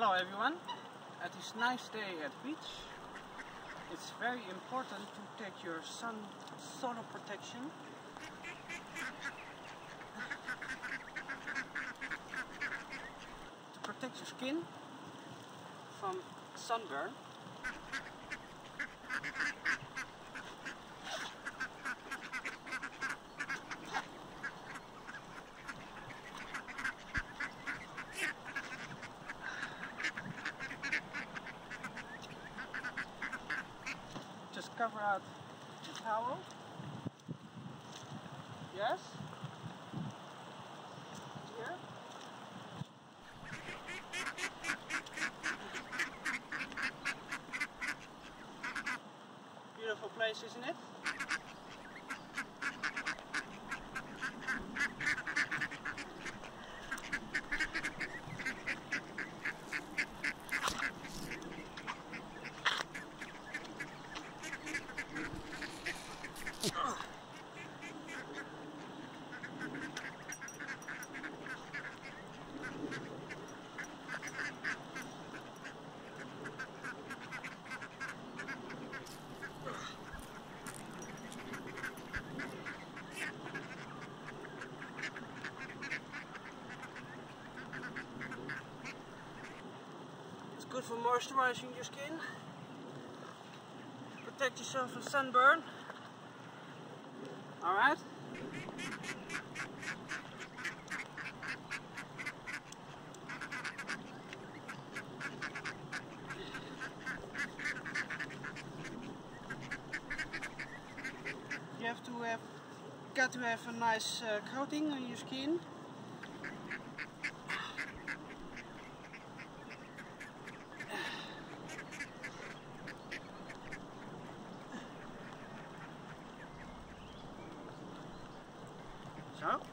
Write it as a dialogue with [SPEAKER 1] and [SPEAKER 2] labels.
[SPEAKER 1] Hello everyone. At this nice day at the beach, it's very important to take your solar protection. To protect your skin from sunburn. Just cover out the towel. Yes. Here. Beautiful place, isn't it? It's good for moisturizing your skin. Protect yourself from sunburn. Alright? You got to have a nice coating on your skin. So.